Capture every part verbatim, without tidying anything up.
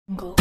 Go.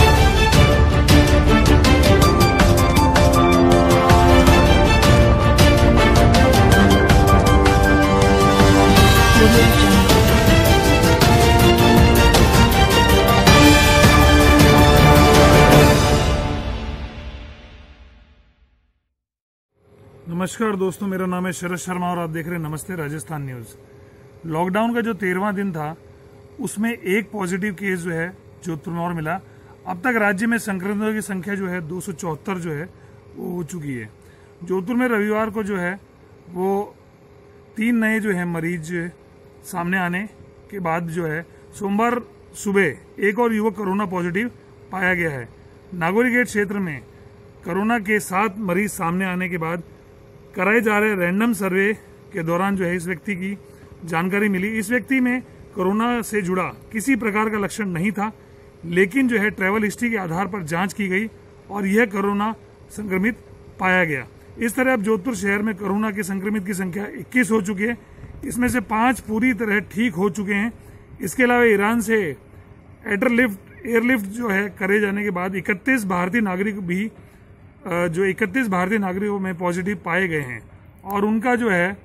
नमस्कार दोस्तों, मेरा नाम है शरद शर्मा और आप देख रहे हैं नमस्ते राजस्थान न्यूज़। लॉकडाउन का जो तेरहवां दिन था उसमें एक पॉजिटिव केस जो है जोधपुर में और मिला। अब तक राज्य में संक्रमितों की संख्या जो है दो सौ चौहत्तर जो है वो हो चुकी है। जोधपुर में रविवार को जो है वो तीन नए जो है मरीज सामने आने के बाद जो है सोमवार सुबह एक और युवक कोरोना पॉजिटिव पाया गया है। नागौरी गेट क्षेत्र में कोरोना के सात मरीज सामने आने के बाद कराए जा रहे रैंडम सर्वे के दौरान जो है इस व्यक्ति की जानकारी मिली। इस व्यक्ति में कोरोना से जुड़ा किसी प्रकार का लक्षण नहीं था, लेकिन जो है ट्रैवल हिस्ट्री के आधार पर जांच की गई और यह कोरोना संक्रमित पाया गया। इस तरह अब जोधपुर शहर में कोरोना के संक्रमित की संख्या इक्कीस हो चुकी है। इसमें से पांच पूरी तरह ठीक हो चुके हैं। इसके अलावा ईरान से एयरलिफ्ट एयरलिफ्ट जो है करे जाने के बाद इकतीस भारतीय नागरिक भी जो इकतीस भारतीय नागरिकों में पॉजिटिव पाए गए हैं और उनका जो है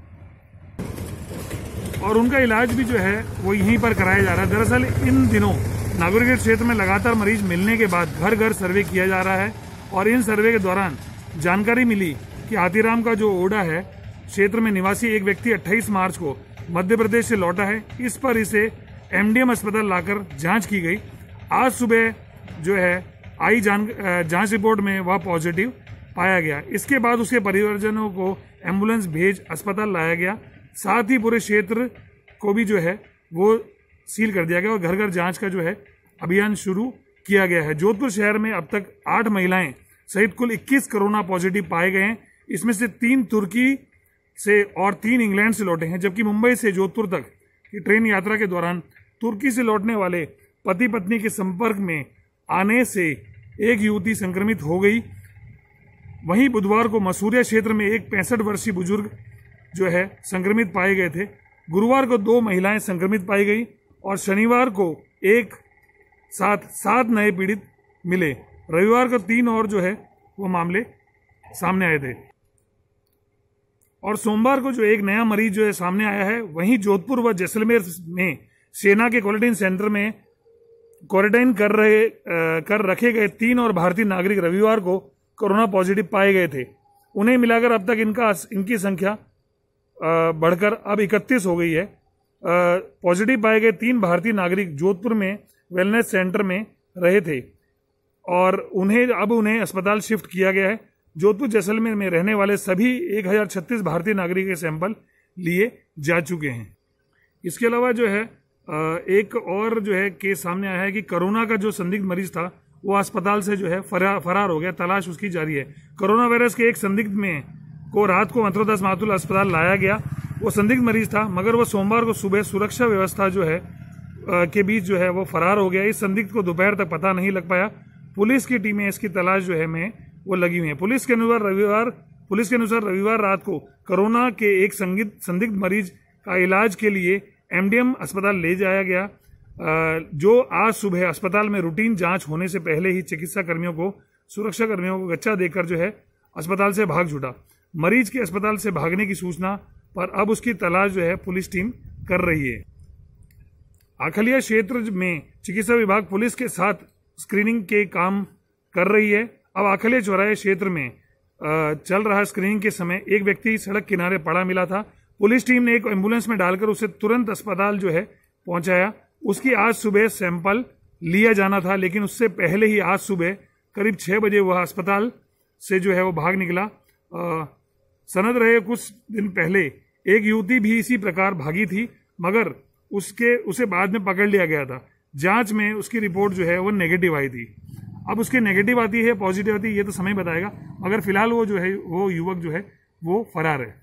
और उनका इलाज भी जो है वो यहीं पर कराया जा रहा है। दरअसल इन दिनों नागौरी गेट क्षेत्र में लगातार मरीज मिलने के बाद घर घर सर्वे किया जा रहा है और इन सर्वे के दौरान जानकारी मिली कि हाथीराम का जो ओडा है क्षेत्र में निवासी एक व्यक्ति अट्ठाईस मार्च को मध्य प्रदेश से लौटा है। इस पर इसे एमडीएम अस्पताल लाकर जांच की गई। आज सुबह जो है आई जान जांच रिपोर्ट में वह पॉजिटिव पाया गया। इसके बाद उसके परिवारजनों को एम्बुलेंस भेज अस्पताल लाया गया। साथ ही पूरे क्षेत्र को भी जो है वो सील कर दिया गया और घर घर जांच का जो है अभियान शुरू किया गया है। जोधपुर शहर में अब तक आठ महिलाएं सहित कुल इक्कीस कोरोना पॉजिटिव पाए गए हैं। इसमें से तीन तुर्की से और तीन इंग्लैंड से लौटे हैं, जबकि मुंबई से जोधपुर तक की ट्रेन यात्रा के दौरान तुर्की से लौटने वाले पति पत्नी के संपर्क में आने से एक युवती संक्रमित हो गई। वहीं बुधवार को मसूरिया क्षेत्र में एक पैंसठ वर्षीय बुजुर्ग जो है संक्रमित पाए गए थे। गुरुवार को दो महिलाएं संक्रमित पाई गई और शनिवार को एक साथ सात नए पीड़ित मिले। रविवार को तीन और जो है वो मामले सामने आए थे और सोमवार को जो एक नया मरीज जो है सामने आया है। वहीं जोधपुर व जैसलमेर में सेना के क्वारंटाइन सेंटर में क्वारंटाइन कर रहे कर रखे गए तीन और भारतीय नागरिक रविवार को कोरोना पॉजिटिव पाए गए थे। उन्हें मिलाकर अब तक इनका इनकी संख्या बढ़कर अब इकतीस हो गई है। पॉजिटिव पाए गए तीन भारतीय नागरिक जोधपुर में वेलनेस सेंटर में रहे थे और उन्हें अब उन्हें अस्पताल शिफ्ट किया गया है। जोधपुर जैसलमेर में रहने वाले सभी एक हजार छत्तीस भारतीय नागरिक के सैंपल लिए जा चुके हैं। इसके अलावा जो है एक और जो है केस सामने आया है कि कोरोना का जो संदिग्ध मरीज था वो अस्पताल से जो है फरार फरार हो गया। तलाश उसकी जारी है। कोरोना वायरस के एक संदिग्ध में को रात को मंत्रोदास मातुल अस्पताल लाया गया। वो संदिग्ध मरीज था, मगर वो सोमवार को सुबह सुरक्षा व्यवस्था जो है के बीच जो है वो फरार हो गया। इस संदिग्ध को दोपहर तक पता नहीं लग पाया। पुलिस की टीमें इसकी तलाश जो है में वो लगी हुई है। पुलिस के अनुसार रविवार पुलिस के अनुसार रविवार रात को कोरोना के एक संदिग्ध संदिग्ध मरीज का इलाज के लिए एमडीएम अस्पताल ले जाया गया, जो आज सुबह अस्पताल में रूटीन जांच होने से पहले ही चिकित्सा कर्मियों को सुरक्षा कर्मियों को गच्चा देकर जो है अस्पताल से भाग छूटा। मरीज के अस्पताल से भागने की सूचना पर अब उसकी तलाश जो है पुलिस टीम कर रही है। आखलिया क्षेत्र में चिकित्सा विभाग पुलिस के साथ स्क्रीनिंग के काम कर रही है। अब आखलिया चौराहे क्षेत्र में चल रहा स्क्रीनिंग के समय एक व्यक्ति सड़क किनारे पड़ा मिला था। पुलिस टीम ने एक एम्बुलेंस में डालकर उसे तुरंत अस्पताल जो है पहुंचाया। उसकी आज सुबह सैंपल लिया जाना था, लेकिन उससे पहले ही आज सुबह करीब छह बजे वह अस्पताल से जो है वो भाग निकला। सनद रहे कुछ दिन पहले एक युवती भी इसी प्रकार भागी थी, मगर उसके उसे बाद में पकड़ लिया गया था। जांच में उसकी रिपोर्ट जो है वो नेगेटिव आई थी। अब उसकी नेगेटिव आती है पॉजिटिव आती है ये तो समय बताएगा, मगर फिलहाल वो जो है वो युवक जो है वो फरार है।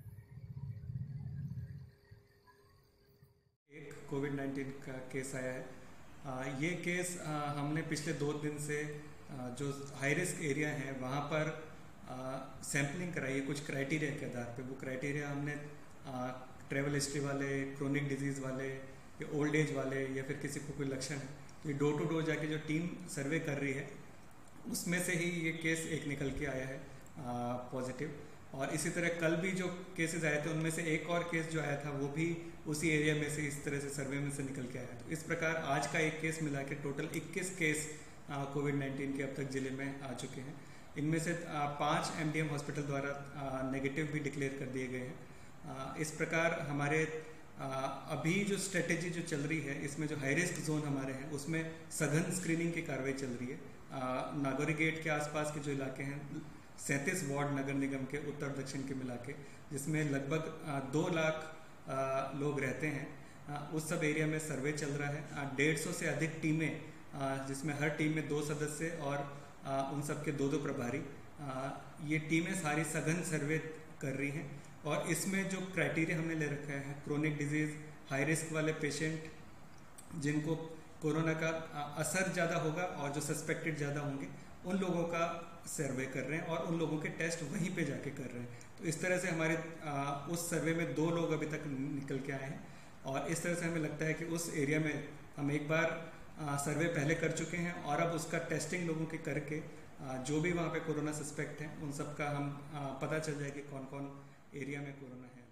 एक कोविड नाइन्टीन का केस आया है। आ, ये केस आ, हमने पिछले दो दिन से आ, जो हाई रिस्क एरिया है वहाँ पर सैम्पलिंग कराई है कुछ क्राइटेरिया के आधार पे। वो क्राइटेरिया हमने ट्रैवल हिस्ट्री वाले, क्रोनिक डिजीज़ वाले या ओल्ड एज वाले या फिर किसी को कोई लक्षण है तो ये डोर टू डोर जाके जो टीम सर्वे कर रही है उसमें से ही ये केस एक निकल के आया है पॉजिटिव। और इसी तरह कल भी जो केसेस आए थे उनमें से एक और केस जो आया था वो भी उसी एरिया में से इस तरह से सर्वे में से निकल के आया। तो इस प्रकार आज का एक केस मिला के टोटल इक्कीस केस कोविड नाइन्टीन के अब तक जिले में आ चुके हैं। इनमें से आ, पाँच एमडीएम हॉस्पिटल द्वारा नेगेटिव भी डिक्लेयर कर दिए गए हैं। इस प्रकार हमारे आ, अभी जो स्ट्रेटेजी जो चल रही है इसमें जो हाई रिस्क जोन हमारे हैं उसमें सघन स्क्रीनिंग की कार्रवाई चल रही है। नागौरी गेट के आसपास के जो इलाके हैं सैंतीस वार्ड नगर निगम के उत्तर दक्षिण के मिला के, जिसमें लगभग दो लाख लोग रहते हैं, उस सब एरिया में सर्वे चल रहा है। डेढ़ सौ से अधिक टीमें, जिसमें हर टीम में दो सदस्य और उन सब के दो दो प्रभारी, ये टीमें सारी सघन सर्वे कर रही हैं। और इसमें जो क्राइटेरिया हमने ले रखा है, क्रोनिक डिजीज, हाई रिस्क वाले पेशेंट जिनको कोरोना का असर ज़्यादा होगा और जो सस्पेक्टेड ज़्यादा होंगे उन लोगों का सर्वे कर रहे हैं और उन लोगों के टेस्ट वहीं पे जाके कर रहे हैं। तो इस तरह से हमारे आ, उस सर्वे में दो लोग अभी तक निकल के आए हैं और इस तरह से हमें लगता है कि उस एरिया में हम एक बार आ, सर्वे पहले कर चुके हैं और अब उसका टेस्टिंग लोगों के करके आ, जो भी वहाँ पे कोरोना सस्पेक्ट हैं उन सब का हम आ, पता चल जाए कि कौन कौन एरिया में कोरोना है।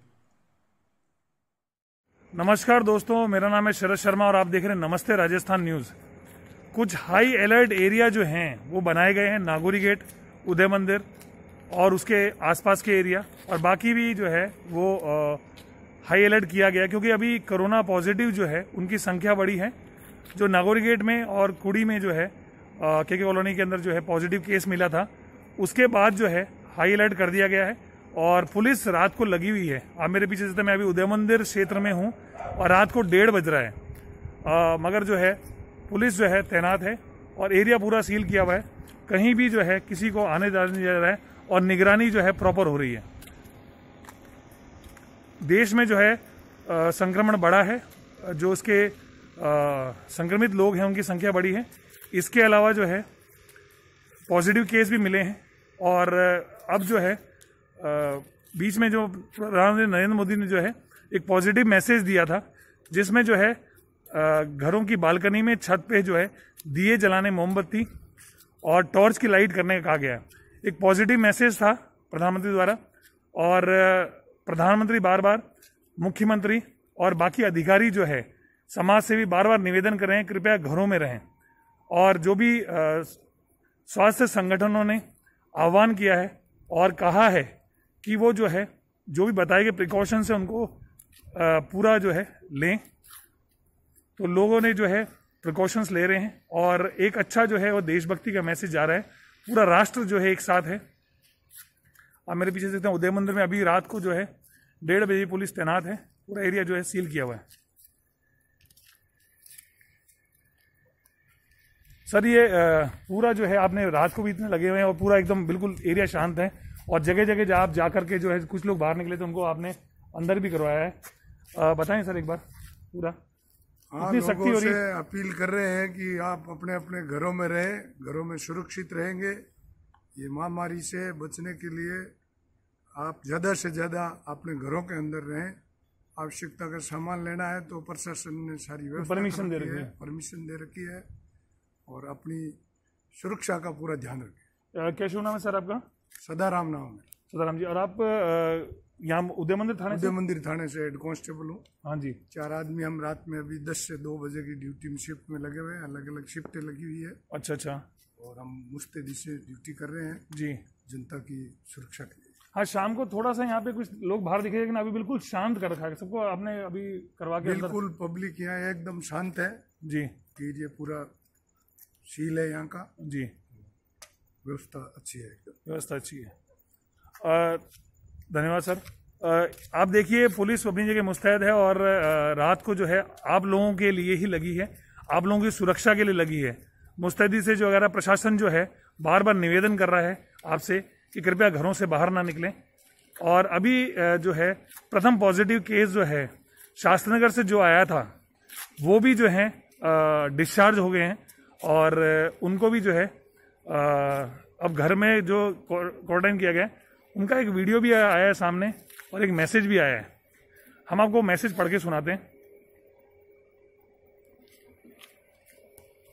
नमस्कार दोस्तों, मेरा नाम है शरद शर्मा और आप देख रहे हैं नमस्ते राजस्थान न्यूज़। कुछ हाई अलर्ट एरिया जो हैं वो बनाए गए हैं, नागौरी गेट, उदय मंदिर और उसके आसपास के एरिया, और बाकी भी जो है वो हाई अलर्ट किया गया क्योंकि अभी कोरोना पॉजिटिव जो है उनकी संख्या बड़ी है। जो नागौरी गेट में और कुड़ी में जो है के के कॉलोनी के अंदर जो है पॉजिटिव केस मिला था, उसके बाद जो है हाई अलर्ट कर दिया गया है और पुलिस रात को लगी हुई है। आप मेरे पीछे से, मैं अभी उदय मंदिर क्षेत्र में हूँ और रात को डेढ़ बज रहा है, आ, मगर जो है पुलिस जो है तैनात है और एरिया पूरा सील किया हुआ है, कहीं भी जो है किसी को आने जाने नहीं जा रहा है और निगरानी जो है प्रॉपर हो रही है। देश में जो है आ, संक्रमण बढ़ा है, जो उसके आ, संक्रमित लोग हैं उनकी संख्या बढ़ी है। इसके अलावा जो है पॉजिटिव केस भी मिले हैं और अब जो है आ, बीच में जो प्रधानमंत्री नरेंद्र मोदी ने जो है एक पॉजिटिव मैसेज दिया था, जिसमें जो है घरों की बालकनी में छत पे जो है दिए जलाने, मोमबत्ती और टॉर्च की लाइट करने का कहा गया। एक पॉजिटिव मैसेज था प्रधानमंत्री द्वारा और प्रधानमंत्री बार बार, मुख्यमंत्री और बाकी अधिकारी जो है समाज से भी बार बार निवेदन कर रहे हैं कृपया घरों में रहें। और जो भी स्वास्थ्य संगठनों ने आह्वान किया है और कहा है कि वो जो है जो भी बताए गए प्रिकॉशंस है उनको पूरा जो है लें, तो लोगों ने जो है प्रिकॉशंस ले रहे हैं और एक अच्छा जो है वो देशभक्ति का मैसेज जा रहा है। पूरा राष्ट्र जो है एक साथ है। आप मेरे पीछे देखते हैं उदय मंदिर में अभी रात को जो है डेढ़ बजे पुलिस तैनात है, पूरा एरिया जो है सील किया हुआ है। सर ये पूरा जो है आपने रात को भी इतने लगे हुए हैं और पूरा एकदम बिल्कुल एरिया शांत है और जगह जगह जब आप जा करके जो है कुछ लोग बाहर निकले तो उनको आपने अंदर भी करवाया है। बताएं सर एक बार पूरा। हाँ, लोगों से अपील कर रहे हैं कि आप अपने अपने घरों में रहें, घरों में सुरक्षित रहेंगे। ये महामारी से बचने के लिए आप ज़्यादा से ज़्यादा अपने घरों के अंदर रहें। आवश्यकता का सामान लेना है तो प्रशासन ने सारी व्यवस्था परमिशन दे रखी है परमिशन दे रखी है और अपनी सुरक्षा का पूरा ध्यान रखें। क्या शुभ नाम है सर आपका? सदाराम नाम है। सदाराम जी। और आप यहाँ उदय मंदिर थाने उदय मंदिर थाने से हेड कांस्टेबल हूँ। हाँ जी। चार आदमी हम रात में अभी दस से दो बजे की ड्यूटी में शिफ्ट में लगे हुए हैं, अलग अलग शिफ्टें लगी हुई है। अच्छा अच्छा। और हम मुस्तैदी से ड्यूटी कर रहे हैं जी, जनता की सुरक्षा के लिए। हाँ, शाम को थोड़ा सा यहाँ पे कुछ लोग बाहर दिखे लेकिन अभी बिल्कुल शांत कर रखा है सबको आपने अभी करवा के। बिल्कुल पब्लिक यहाँ एकदम शांत है जी। ये पूरा सील है यहाँ का जी। व्यवस्था अच्छी है, एकदम व्यवस्था अच्छी है। धन्यवाद सर। आ, आप देखिए पुलिस अपनी जगह मुस्तैद है और आ, रात को जो है आप लोगों के लिए ही लगी है, आप लोगों की सुरक्षा के लिए लगी है मुस्तैदी से। जो अगर प्रशासन जो है बार बार निवेदन कर रहा है आपसे कि कृपया घरों से बाहर ना निकलें। और अभी जो है प्रथम पॉजिटिव केस जो है शास्त्रनगर से जो आया था वो भी जो है डिस्चार्ज हो गए हैं और उनको भी जो है आ, अब घर में जो क्वारंटाइन किया गया उनका एक वीडियो भी आया है सामने और एक मैसेज भी आया है। हम आपको मैसेज पढ़ के सुनाते हैं।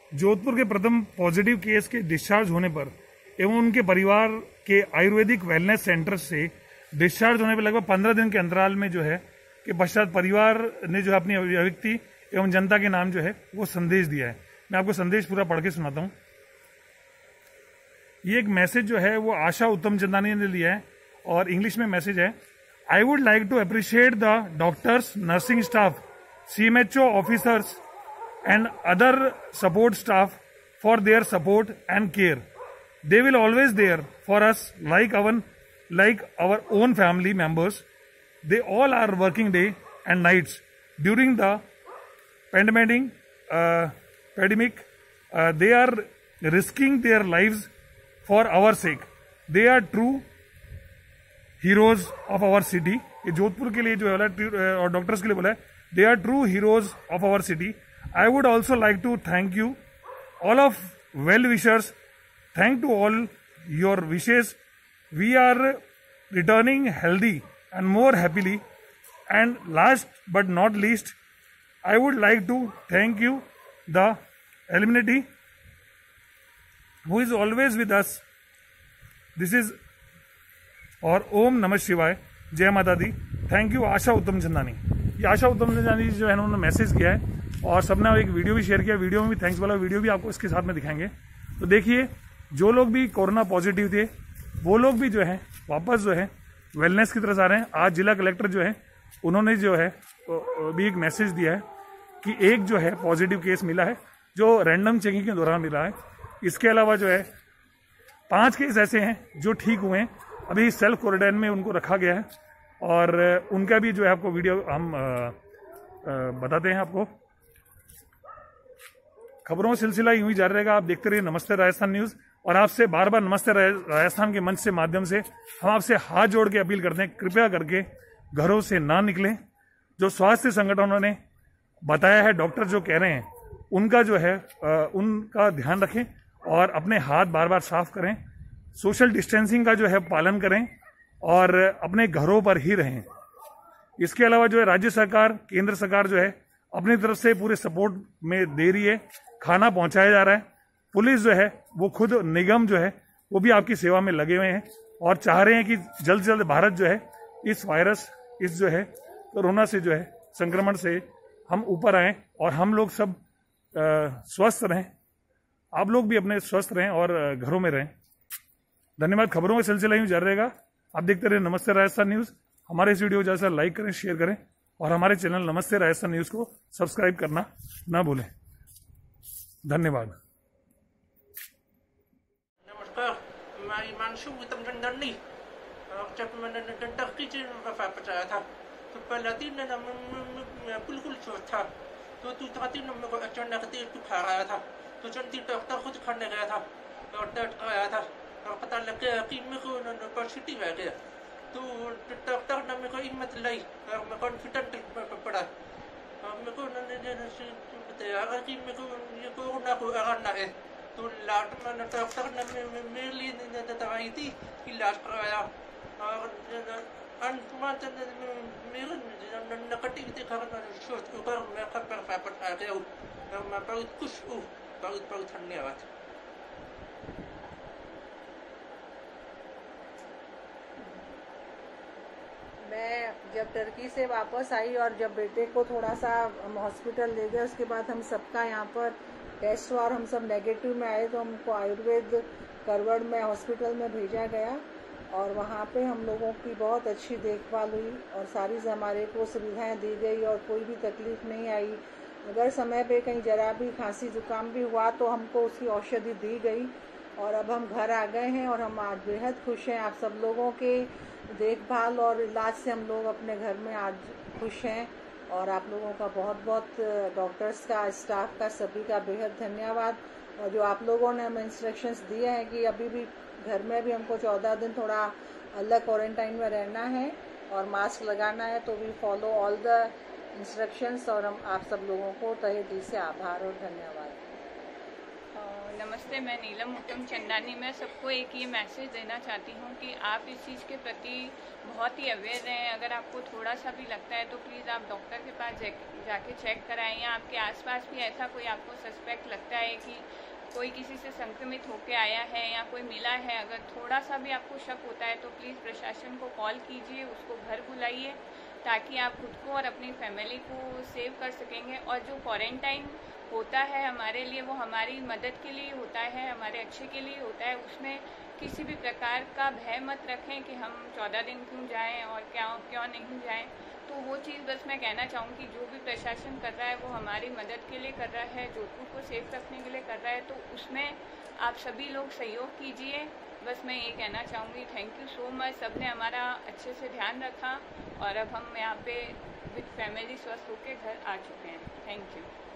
जोधपुर के प्रथम पॉजिटिव केस के डिस्चार्ज होने पर एवं उनके परिवार के आयुर्वेदिक वेलनेस सेंटर से डिस्चार्ज होने पर लगभग पंद्रह दिन के अंतराल में जो है कि पश्चात परिवार ने जो है अपनी अभिव्यक्ति एवं जनता के नाम जो है वो संदेश दिया है। मैं आपको संदेश पूरा पढ़ के सुनाता हूँ। ये एक मैसेज जो है वो आशा उत्तम चंदानी ने लिया है और इंग्लिश में मैसेज है। I would like to appreciate the doctors, nursing staff, CMHO officers and other support staff for their support and care. They will always there for us like our like our own family members. They all are working day and nights during the pandemic. Uh, pandemic, uh, they are risking their lives for our sake. They are true heroes of our city. ये जोधपुर के लिए जो है और doctors के लिए बोला है. They are true heroes of our city. I would also like to thank you, all of well wishers. Thank to all your wishes. We are returning healthy and more happily. And last but not least, I would like to thank you, the Illuminati, who is always with us. This is और ओम नमः शिवाय, जय माता दी. Thank you आशा उत्तम चंदानी. ये आशा उत्तम चंदानी जो है उन्होंने मैसेज किया है और सबने एक वीडियो भी शेयर किया. वीडियो में भी थैंक्स वाला वीडियो भी आपको इसके साथ में दिखाएंगे. तो देखिए, जो लोग भी कोरोना पॉजिटिव थे वो लोग भी जो है वापस जो है वेलनेस की तरफ आ रहे हैं. आज जिला कलेक्टर जो है उन्होंने जो है भी एक मैसेज दिया है कि एक जो है पॉजिटिव केस मिला है जो रैंडम चेकिंग के दौरान मिला है. इसके अलावा जो है पांच केस ऐसे हैं जो ठीक हुए हैं, अभी सेल्फ क्वारंटाइन में उनको रखा गया है और उनका भी जो है आपको वीडियो हम आ, आ, बताते हैं आपको. खबरों का सिलसिला यूं ही जारी रहेगा. आप देखते रहिए नमस्ते राजस्थान न्यूज और आपसे बार बार नमस्ते राजस्थान के मंच से माध्यम से हम आपसे हाथ जोड़ के अपील करते हैं, कृपया करके घरों से ना निकलें. जो स्वास्थ्य संगठनों ने बताया है, डॉक्टर जो कह रहे हैं उनका जो है उनका ध्यान रखें और अपने हाथ बार बार साफ करें. सोशल डिस्टेंसिंग का जो है पालन करें और अपने घरों पर ही रहें. इसके अलावा जो है राज्य सरकार, केंद्र सरकार जो है अपनी तरफ से पूरे सपोर्ट में दे रही है. खाना पहुंचाया जा रहा है. पुलिस जो है वो खुद निगम जो है वो भी आपकी सेवा में लगे हुए हैं और चाह रहे हैं कि जल्द से जल्द भारत जो है इस वायरस, इस जो है कोरोना से जो है संक्रमण से हम ऊपर आए और हम लोग सब स्वस्थ रहें. आप लोग भी अपने स्वस्थ रहें और घरों में रहें. धन्यवाद. खबरों का सिलसिला यूं जारी रहेगा. आप देखते रहे नमस्ते राजस्थान न्यूज. हमारे इस वीडियो को जैसा लाइक करें, शेयर करें और हमारे चैनल नमस्ते राजस्थान न्यूज को सब्सक्राइब करना ना भूलें. धन्यवाद. नमस्कार, मैं हिमांशु उत्तम चंदानी. जब मैंने टंकी से वफा पचाया था तो पहला दिन बिल्कुल स्वस्थ था. तो दूसरा दिन मेरे को अचानक तेज बुखार आया था. तो जल्दी डॉक्टर खुद खाने गया था और डॉक्टर आया था और पता लग गया कि मेरे को पॉजिटिव आ गया. तो डॉक्टर ने मेरे को हिम्मत लाई और मैं कॉन्फिडेंट पड़ा और मेरे को बताया कि मेरे को ये कोरोना को आना है. तो लास्ट में डॉक्टर ने मेरे लिए दवाई दी, इलाज करवाया और अंत में मेरे नेगेटिव दिखा कर मैं वापस आ गया हूँ और मैं बहुत खुश हूँ. बहुत बहुत धन्यवाद. मैं जब टर्की से वापस आई और जब बेटे को थोड़ा सा हॉस्पिटल ले गए, उसके बाद हम सबका यहाँ पर टेस्ट हुआ और हम सब नेगेटिव में आए तो हमको आयुर्वेद करवड़ में हॉस्पिटल में भेजा गया और वहाँ पे हम लोगों की बहुत अच्छी देखभाल हुई और सारी हमारे को सुविधाएं दी गई और कोई भी तकलीफ नहीं आई. अगर समय पे कहीं जरा भी खांसी जुकाम भी हुआ तो हमको उसकी औषधि दी गई और अब हम घर आ गए हैं और हम आज बेहद खुश हैं. आप सब लोगों के देखभाल और इलाज से हम लोग अपने घर में आज खुश हैं और आप लोगों का बहुत बहुत डॉक्टर्स का, स्टाफ का, सभी का बेहद धन्यवाद. और जो आप लोगों ने हमें इंस्ट्रक्शंस दिए हैं कि अभी भी घर में भी हमको चौदह दिन थोड़ा अलग क्वारंटाइन में रहना है और मास्क लगाना है, तो we follow all the instructions और हम आप सब लोगों को तहे दिल से आभार और धन्यवाद. नमस्ते. नमस्ते, मैं नीलम उत्तम चंदानी। मैं सबको एक ये मैसेज देना चाहती हूँ कि आप इस चीज़ के प्रति बहुत ही अवेयर रहें। अगर आपको थोड़ा सा भी लगता है तो प्लीज़ आप डॉक्टर के पास जाके चेक कराएं, या आपके आसपास भी ऐसा कोई आपको सस्पेक्ट लगता है कि कोई किसी से संक्रमित होकर आया है या कोई मिला है, अगर थोड़ा सा भी आपको शक होता है तो प्लीज़ प्रशासन को कॉल कीजिए, उसको घर बुलाइए, ताकि आप खुद को और अपनी फैमिली को सेव कर सकेंगे। और जो क्वारंटाइन होता है हमारे लिए, वो हमारी मदद के लिए होता है, हमारे अच्छे के लिए होता है। उसमें किसी भी प्रकार का भय मत रखें कि हम चौदह दिन क्यों जाएं और क्या क्यों नहीं जाएं। तो वो चीज़ बस मैं कहना चाहूँगी, जो भी प्रशासन कर रहा है वो हमारी मदद के लिए कर रहा है, जोधपुर को सेफ रखने के लिए कर रहा है, तो उसमें आप सभी लोग सहयोग कीजिए। बस मैं ये कहना चाहूँगी। Thank you so much. सब ने हमारा अच्छे से ध्यान रखा और अब हम यहाँ पे विद फैमिली स्वस्थ होकर घर आ चुके हैं। Thank you.